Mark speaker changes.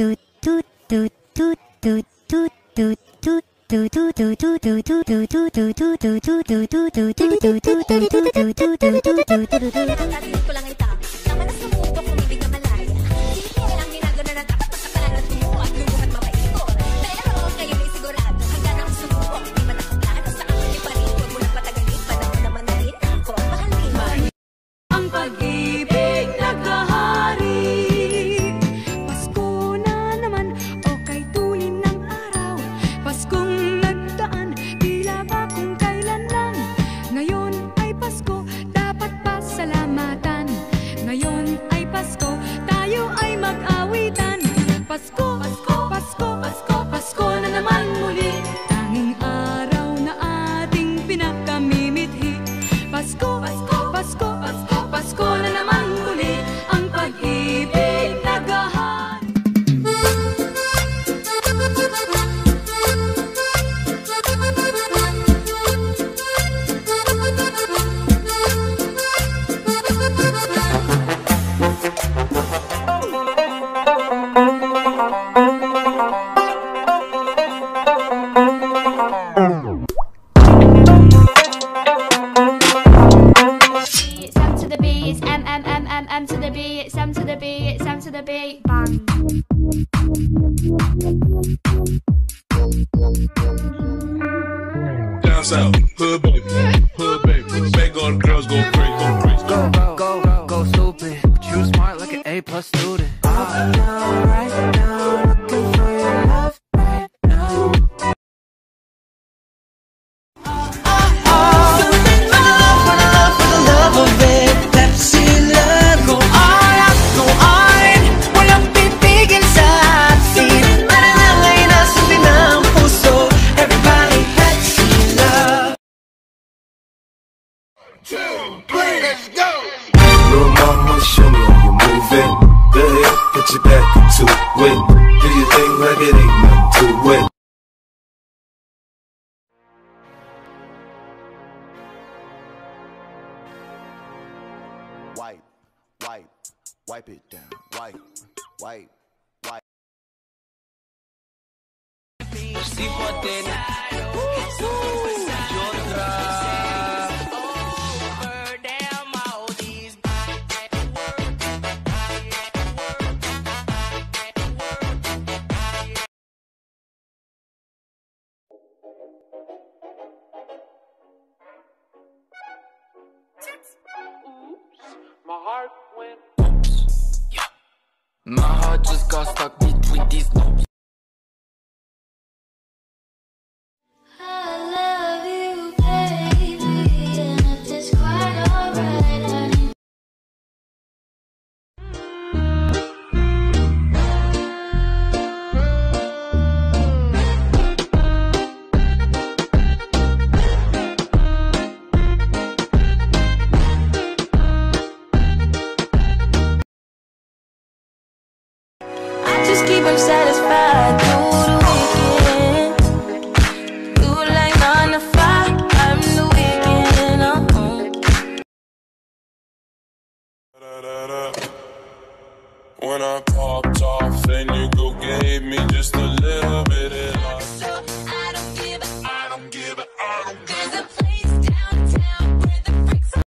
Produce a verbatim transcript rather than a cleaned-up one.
Speaker 1: ko lang ita, na manas ng mundo kung ibig na malaya. Hindi ko lang ginagana na dapat pagkakalangan mo at luluhat mapaikot. Dahil ang ako kayo ay sigurado, hanggang ang sumubok, di man nakaplano sa akin pa rin. Huwag mo lang patagalin, panahon naman na rin ako ang mahalin.
Speaker 2: Ang pag-ibig naghahari, Pasko na naman o kay tulin ng araw. Paskong nagdaan, tila ba kung kailan lang. Ngayon ay Pasko, dapat pasalamatan. Ngayon ay Pasko, tayo ay mag-awitan. Pasko, Pasko, Pasko, Pasko, Pasko na naman muli. Tanging araw na ating pinakamimithi. Pasko, Pasko, Pasko, Pasko, Pasko na naman muli. Ang pag-ibig naghahari.
Speaker 3: Sam to the B, it's M M M M M to the B, it's M to the B, it's M to the B, bang.
Speaker 4: Down south, hood baby, hood baby, make all the girls go crazy, go crazy.
Speaker 5: Go, go, go, go stupid. But you smart like an A plus student. Right now, right now, looking for your love right now.
Speaker 6: Little mama, show me how you moving. Go ahead, put your back into it. Do your thing like it ain't nothing to it.
Speaker 7: Wipe, wipe, wipe it down. Wipe, wipe, wipe.
Speaker 5: My heart went oops. Yeah. My heart just got stuck between these loops.
Speaker 3: I love you, baby, and if it's quite alright, honey. I just keep him satisfied through the weekend. You like nine to five, I'm the weekend. Uh-huh.
Speaker 4: When I